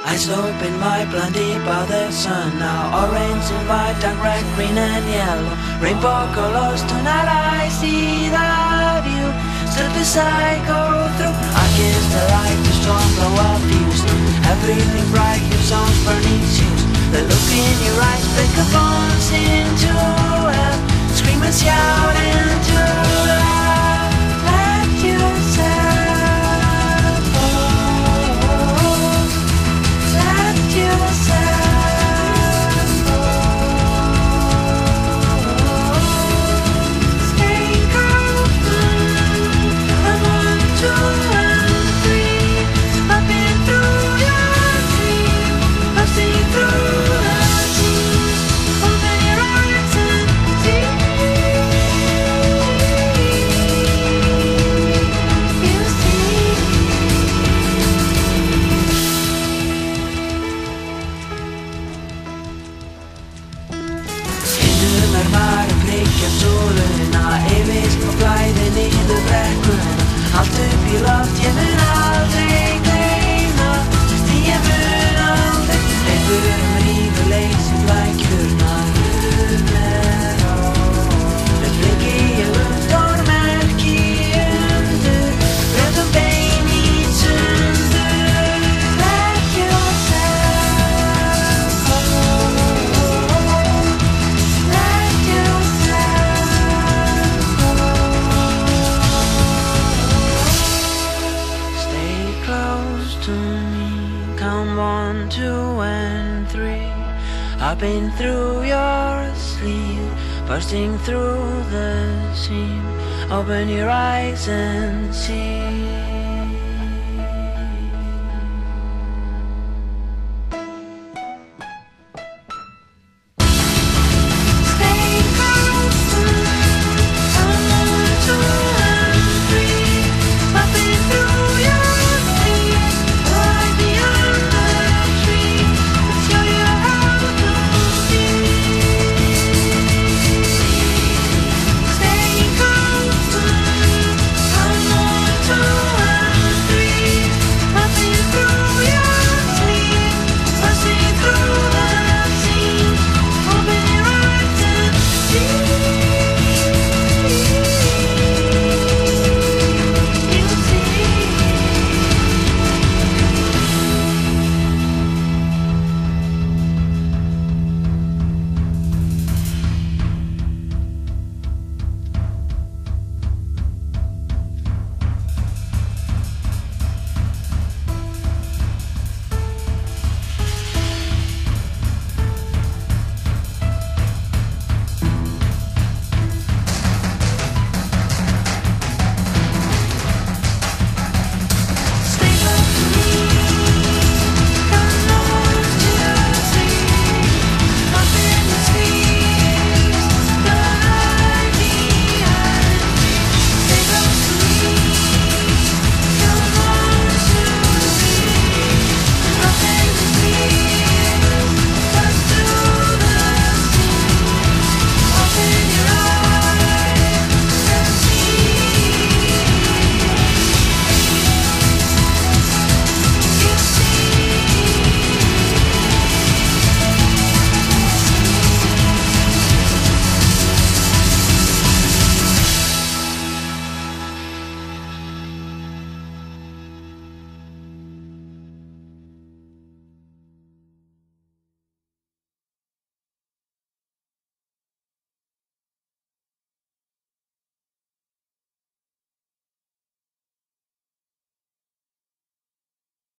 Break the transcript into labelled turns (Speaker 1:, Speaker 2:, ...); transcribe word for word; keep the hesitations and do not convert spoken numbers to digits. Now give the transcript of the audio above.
Speaker 1: Eyes open wide, blinded by the sun. Now orange and white, dark red, green and yellow. Rainbow colors, tonight I see that you stood beside, go through. I kiss the light, the storm blow up fuse. Everything bright, your songs burning shoes. The look in your eyes, break a bones into hell. Scream and shout into love. Let yourself go. Let yourself go. Stay calm. I'm on two and three. I've been through your dream. I've seen through the seas. Open your eyes and see. You see. Stundum er maður blikja sóluna, yfirst og flæði niður brekkuna. Allt upp í loft, ég mun aldrei gleyma. Því ég mun aldrei hleypur um rígur leysi flækjurnar upp með ró. Með blikki ég um stórmerki undur, brjótum bein í sundur. Let yourself go. Let yourself go. Stay close to me. Come one, two, and three. I've been through your sleeve, bursting through the seam. Open your eyes and see.